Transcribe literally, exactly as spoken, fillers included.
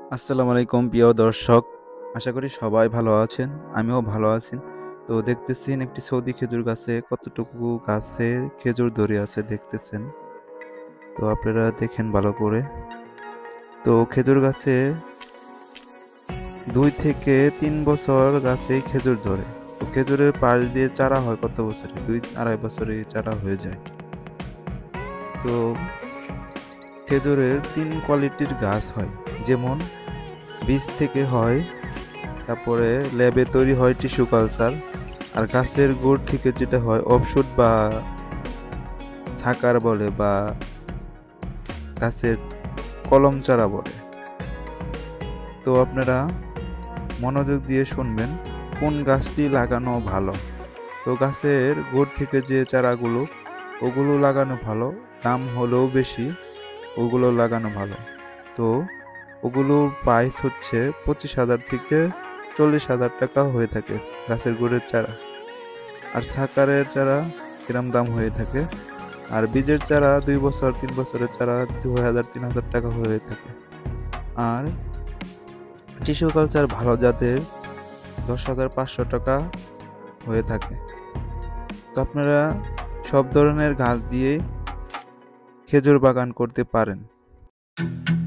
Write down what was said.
আসসালামু আলাইকুম প্রিয় দর্শক। আশা করি সবাই ভালো আছেন। আমিও ভালো আছি। তো দেখতেছেন একটি সৌদি খেজুর গাছে কতটুকু গাছে খেজুর ধরে আছে দেখতেছেন। তো আপনারা দেখেন ভালো করে। তো খেজুর গাছে দুই থেকে তিন বছর গাছেই খেজুর ধরে। তো খেজুরের পাশ দিয়ে চারা হয় কত বছরে? দুই আড়াই বছরে চারা হয়ে যায়। তো খেজুরের তিন কোয়ালিটির গাছ হয়, যেমন বীজ থেকে হয়, তারপরে ল্যাবে তৈরি হয় টিস্যু কালচার, আর গাছের গুড় থেকে যেটা হয় অফশুট বা ছাকার বলে, বা গাছের কলম চারা বলে। তো আপনারা মনোযোগ দিয়ে শুনবেন কোন গাছটি লাগানো ভালো। তো গাছের গুড় থেকে যে চারাগুলো, ওগুলো লাগানো ভালো, দাম হলেও বেশি, ওগুলো লাগানো ভালো। তো ওগুলোর প্রাইস হচ্ছে পঁচিশ হাজার থেকে চল্লিশ হাজার টাকা হয়ে থাকে গাছের গুড়ের চারা। আর সাকারের চারা কিরম দাম হয়ে থাকে, আর বীজের চারা দুই বছর তিন বছরের চারা দুই হাজার তিন হাজার টাকা হয়ে থাকে। আর টিস্যু কালচার ভালো জাতের দশ হাজার পাঁচশো টাকা হয়ে থাকে। তো আপনারা সব ধরনের গাছ দিয়ে খেজুর বাগান করতে পারেন।